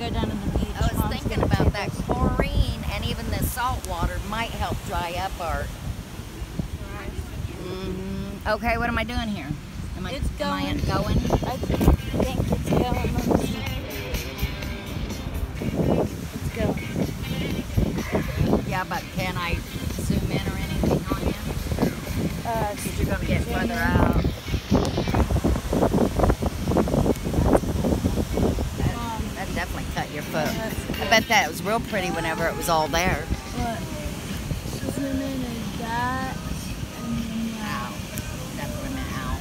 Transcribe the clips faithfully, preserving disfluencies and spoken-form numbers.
go down to the beach. I was Mom's thinking gonna about take that us. chlorine and even the salt water might help dry up our... Mm-hmm. Okay, what am I doing here? Am I, It's am I going. going? I think it's going. Let me see. It's going. Yeah, but can I zoom in or anything on you? Uh, Because you're going to get zoom further in. out. Um, That definitely cut your foot. Yeah, that's I good. bet that was real pretty whenever it was all there. What? Zoom in and that, and then that. Ow. Definitely meant out.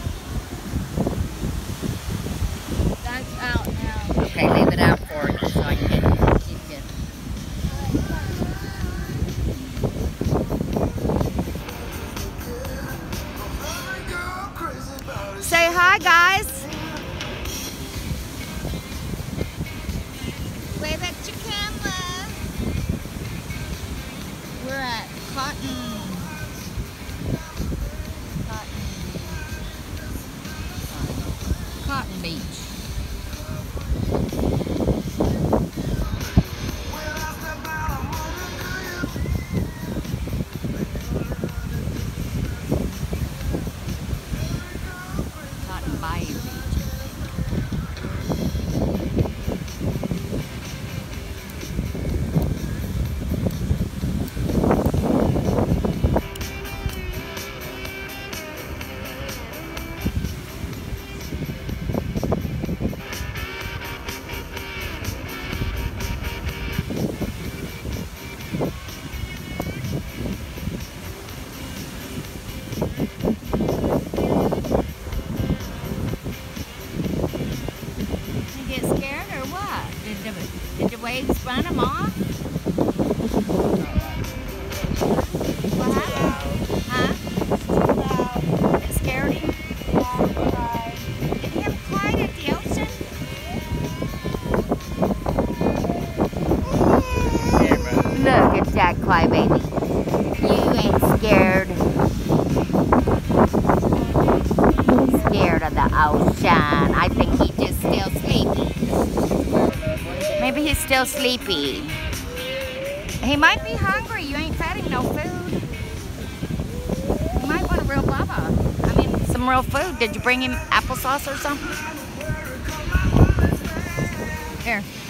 That's out now. Okay, leave it out for you so I can get, keep getting. Say hi, guys. Wave at your camera. We're at Cotton. Cotton, Cotton Beach. Cotton Bayou Beach. You get scared or what? Did the, did the waves run them off? What happened? Huh? It scared him? Did he have quiet at the ocean? Look at that crybaby. You ain't scared. Scared of the ocean. I think he's just still sleepy. Maybe he's still sleepy. He might be hungry. You ain't fed him no food. He might want a real baba. I mean, some real food. Did you bring him applesauce or something? Here.